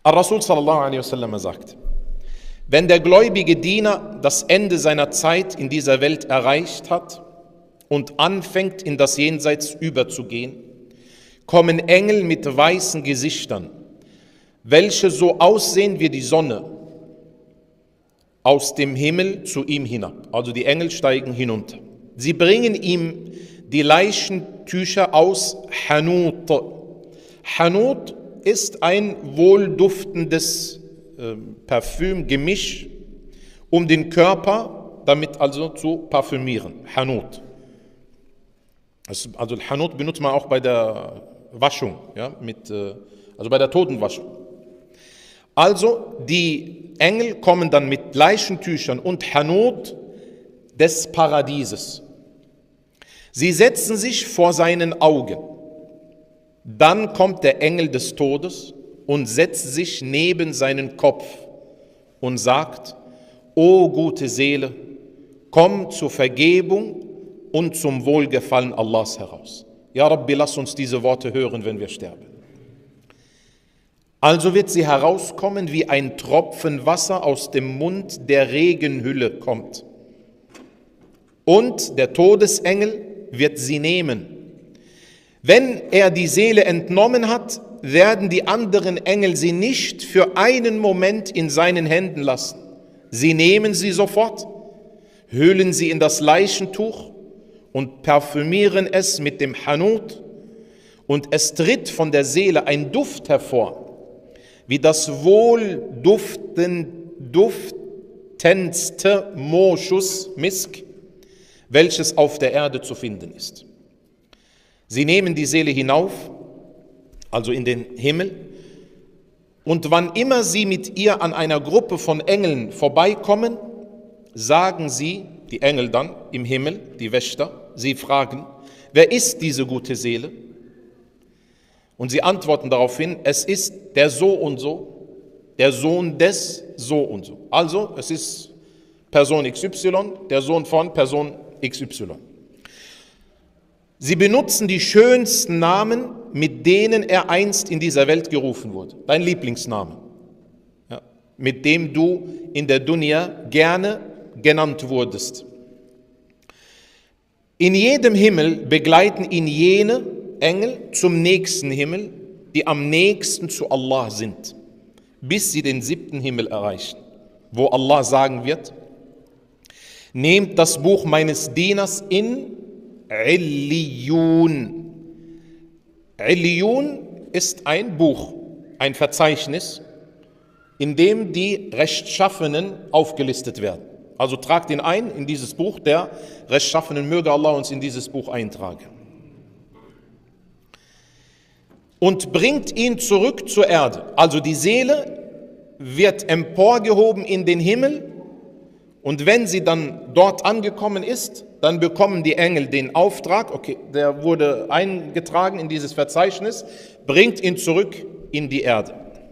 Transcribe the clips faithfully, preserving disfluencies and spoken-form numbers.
Al-Rasul sallallahu alaihi wasallam sagt: Wenn der gläubige Diener das Ende seiner Zeit in dieser Welt erreicht hat und anfängt, in das Jenseits überzugehen, kommen Engel mit weißen Gesichtern, welche so aussehen wie die Sonne, aus dem Himmel zu ihm hinab. Also die Engel steigen hinunter. Sie bringen ihm die Leichentücher aus Hanut. Hanut ist ein wohlduftendes äh, Parfümgemisch, um den Körper damit also zu parfümieren. Hanut. Also Hanut benutzt man auch bei der Waschung, ja, mit, äh, also bei der Totenwaschung. Also die Engel kommen dann mit Leichentüchern und Hanut des Paradieses. Sie setzen sich vor seinen Augen. Dann kommt der Engel des Todes und setzt sich neben seinen Kopf und sagt: O gute Seele, komm zur Vergebung und zum Wohlgefallen Allahs heraus. Ja Rabbi, lass uns diese Worte hören, wenn wir sterben. Also wird sie herauskommen, wie ein Tropfen Wasser aus dem Mund der Regenhülle kommt. Und der Todesengel wird sie nehmen. Wenn er die Seele entnommen hat, werden die anderen Engel sie nicht für einen Moment in seinen Händen lassen. Sie nehmen sie sofort, hüllen sie in das Leichentuch und parfümieren es mit dem Hanut, und es tritt von der Seele ein Duft hervor, wie das wohlduftendste Moschus, Misk, welches auf der Erde zu finden ist. Sie nehmen die Seele hinauf, also in den Himmel, und wann immer sie mit ihr an einer Gruppe von Engeln vorbeikommen, sagen sie, die Engel dann im Himmel, die Wächter, sie fragen: Wer ist diese gute Seele? Und sie antworten daraufhin: Es ist der so und so, der Sohn des so und so. Also es ist Person X Y, der Sohn von Person X Y. Sie benutzen die schönsten Namen, mit denen er einst in dieser Welt gerufen wurde. Dein Lieblingsname, ja, mit dem du in der Dunya gerne genannt wurdest. In jedem Himmel begleiten ihn jene Engel zum nächsten Himmel, die am nächsten zu Allah sind, bis sie den siebten Himmel erreichen, wo Allah sagen wird: Nehmt das Buch meines Dieners in Illiyun. Illiyun ist ein Buch, ein Verzeichnis, in dem die Rechtschaffenen aufgelistet werden. Also tragt ihn ein in dieses Buch der Rechtschaffenen, möge Allah uns in dieses Buch eintragen. Und bringt ihn zurück zur Erde. Also die Seele wird emporgehoben in den Himmel, und wenn sie dann dort angekommen ist, dann bekommen die Engel den Auftrag, okay, der wurde eingetragen in dieses Verzeichnis, bringt ihn zurück in die Erde.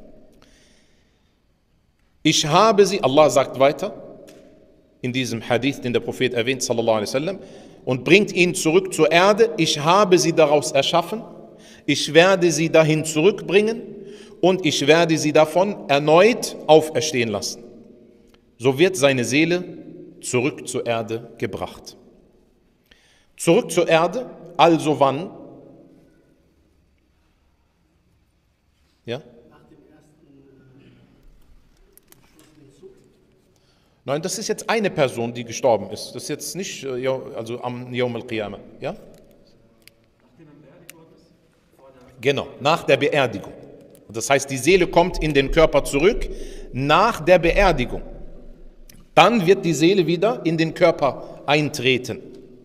Ich habe sie, Allah sagt weiter, in diesem Hadith, den der Prophet erwähnt, sallallahu alaihi wasallam, und bringt ihn zurück zur Erde. Ich habe sie daraus erschaffen, ich werde sie dahin zurückbringen und ich werde sie davon erneut auferstehen lassen. So wird seine Seele zurück zur Erde gebracht. Zurück zur Erde, also wann? Ja? Nach dem ersten geschlossenen Zug. Nein, das ist jetzt eine Person, die gestorben ist. Das ist jetzt nicht äh, also am Yawm al-Qiyamah. Ja? Nachdem er beerdigt worden ist? Vor der Genau, nach der Beerdigung. Das heißt, die Seele kommt in den Körper zurück nach der Beerdigung. Dann wird die Seele wieder in den Körper eintreten.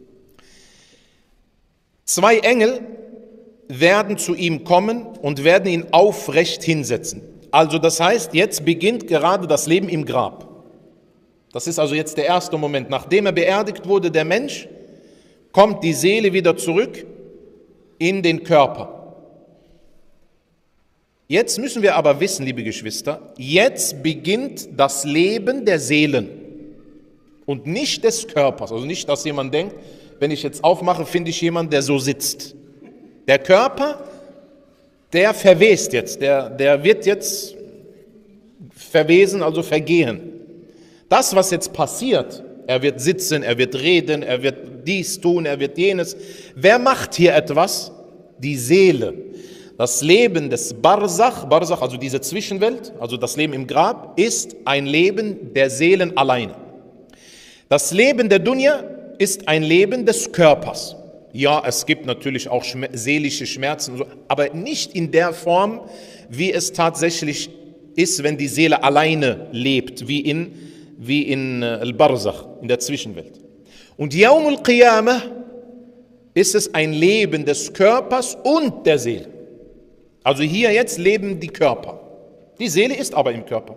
Zwei Engel werden zu ihm kommen und werden ihn aufrecht hinsetzen. Also das heißt, jetzt beginnt gerade das Leben im Grab. Das ist also jetzt der erste Moment. Nachdem er beerdigt wurde, der Mensch, kommt die Seele wieder zurück in den Körper. Jetzt müssen wir aber wissen, liebe Geschwister, jetzt beginnt das Leben der Seelen und nicht des Körpers. Also nicht, dass jemand denkt, wenn ich jetzt aufmache, finde ich jemanden, der so sitzt. Der Körper, der verwest jetzt, der, der wird jetzt verwesen, also vergehen. Das, was jetzt passiert, er wird sitzen, er wird reden, er wird dies tun, er wird jenes. Wer macht hier etwas? Die Seele. Das Leben des Barzach, Barzach, also diese Zwischenwelt, also das Leben im Grab, ist ein Leben der Seelen alleine. Das Leben der Dunya ist ein Leben des Körpers. Ja, es gibt natürlich auch schme- seelische Schmerzen, so, aber nicht in der Form, wie es tatsächlich ist, wenn die Seele alleine lebt, wie in, wie in äh, Al-Barzach, in der Zwischenwelt. Und Yawm al-Qiyamah ist es ein Leben des Körpers und der Seele. Also hier jetzt leben die Körper. Die Seele ist aber im Körper.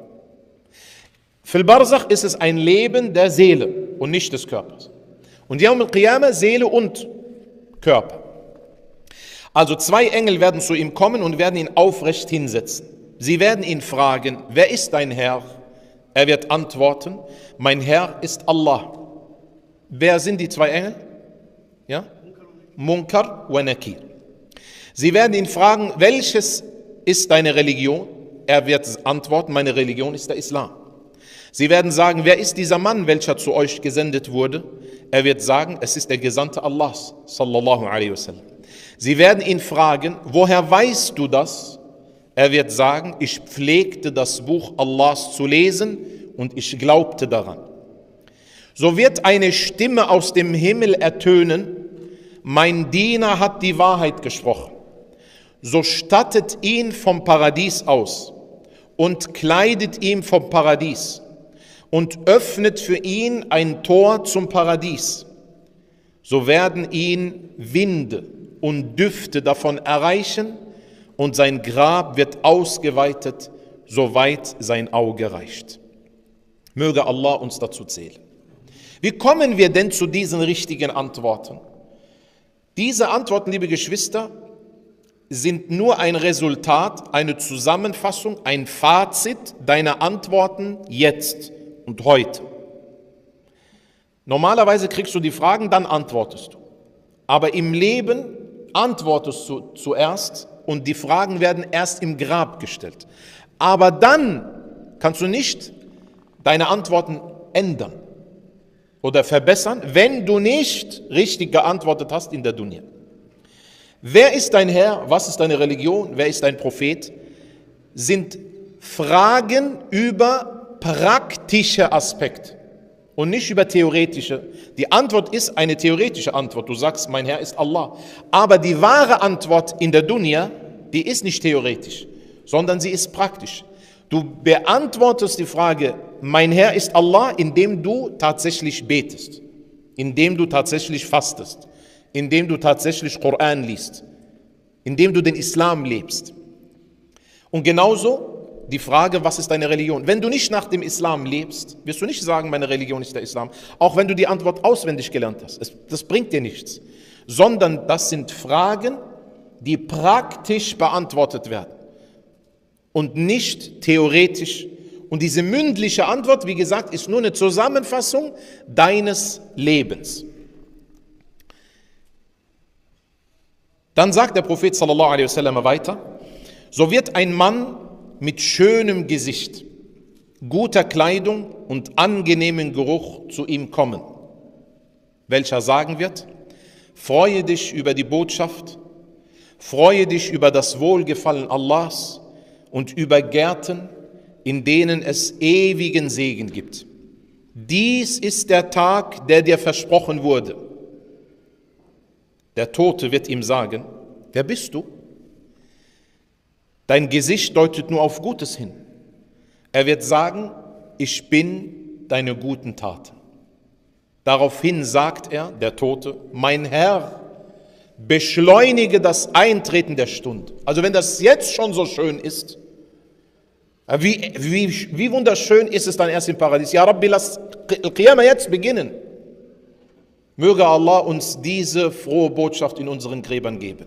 Für Barzach ist es ein Leben der Seele und nicht des Körpers. Und Yawm al-Qiyamah, Seele und Körper. Also zwei Engel werden zu ihm kommen und werden ihn aufrecht hinsetzen. Sie werden ihn fragen, wer ist dein Herr? Er wird antworten, mein Herr ist Allah. Wer sind die zwei Engel? Ja? Munkar wa Nakir. Sie werden ihn fragen, welches ist deine Religion? Er wird antworten, meine Religion ist der Islam. Sie werden sagen, wer ist dieser Mann, welcher zu euch gesendet wurde? Er wird sagen, es ist der Gesandte Allahs, sallallahu alaihi wasallam. Sie werden ihn fragen, woher weißt du das? Er wird sagen, ich pflegte das Buch Allahs zu lesen und ich glaubte daran. So wird eine Stimme aus dem Himmel ertönen, mein Diener hat die Wahrheit gesprochen. So stattet ihn vom Paradies aus und kleidet ihm vom Paradies und öffnet für ihn ein Tor zum Paradies. So werden ihn Winde und Düfte davon erreichen und sein Grab wird ausgeweitet, soweit sein Auge reicht. Möge Allah uns dazu zählen. Wie kommen wir denn zu diesen richtigen Antworten? Diese Antworten, liebe Geschwister, sind nur ein Resultat, eine Zusammenfassung, ein Fazit deiner Antworten jetzt und heute. Normalerweise kriegst du die Fragen, dann antwortest du. Aber im Leben antwortest du zuerst und die Fragen werden erst im Grab gestellt. Aber dann kannst du nicht deine Antworten ändern oder verbessern, wenn du nicht richtig geantwortet hast in der Dunya. Wer ist dein Herr? Was ist deine Religion? Wer ist dein Prophet? Sind Fragen über praktische Aspekte und nicht über theoretische. Die Antwort ist eine theoretische Antwort. Du sagst, mein Herr ist Allah. Aber die wahre Antwort in der Dunya, die ist nicht theoretisch, sondern sie ist praktisch. Du beantwortest die Frage, mein Herr ist Allah, indem du tatsächlich betest, indem du tatsächlich fastest, indem du tatsächlich Koran liest, indem du den Islam lebst. Und genauso die Frage, was ist deine Religion? Wenn du nicht nach dem Islam lebst, wirst du nicht sagen, meine Religion ist der Islam, auch wenn du die Antwort auswendig gelernt hast. Es, das bringt dir nichts, sondern das sind Fragen, die praktisch beantwortet werden und nicht theoretisch. Und diese mündliche Antwort, wie gesagt, ist nur eine Zusammenfassung deines Lebens. Dann sagt der Prophet sallallahu alaihi wasallam weiter, so wird ein Mann mit schönem Gesicht, guter Kleidung und angenehmem Geruch zu ihm kommen, welcher sagen wird, freue dich über die Botschaft, freue dich über das Wohlgefallen Allahs und über Gärten, in denen es ewigen Segen gibt. Dies ist der Tag, der dir versprochen wurde. Der Tote wird ihm sagen, wer bist du? Dein Gesicht deutet nur auf Gutes hin. Er wird sagen, ich bin deine guten Taten. Daraufhin sagt er, der Tote, mein Herr, beschleunige das Eintreten der Stunde. Also wenn das jetzt schon so schön ist, wie, wie, wie wunderschön ist es dann erst im Paradies. Ja Rabbi, lass Al-Qiyamah jetzt beginnen. Möge Allah uns diese frohe Botschaft in unseren Gräbern geben.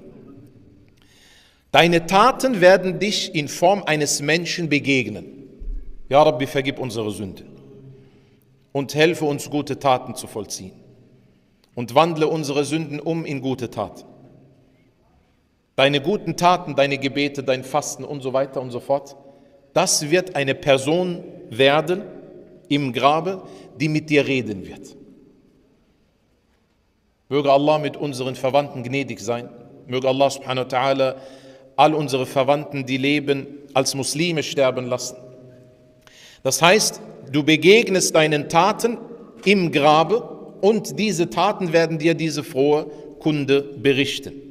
Deine Taten werden dich in Form eines Menschen begegnen. Ja Rabbi, vergib unsere Sünden und helfe uns, gute Taten zu vollziehen und wandle unsere Sünden um in gute Taten. Deine guten Taten, deine Gebete, dein Fasten und so weiter und so fort, das wird eine Person werden im Grabe, die mit dir reden wird. Möge Allah mit unseren Verwandten gnädig sein. Möge Allah subhanahu wa ta'ala all unsere Verwandten, die leben, als Muslime sterben lassen. Das heißt, du begegnest deinen Taten im Grabe und diese Taten werden dir diese frohe Kunde berichten.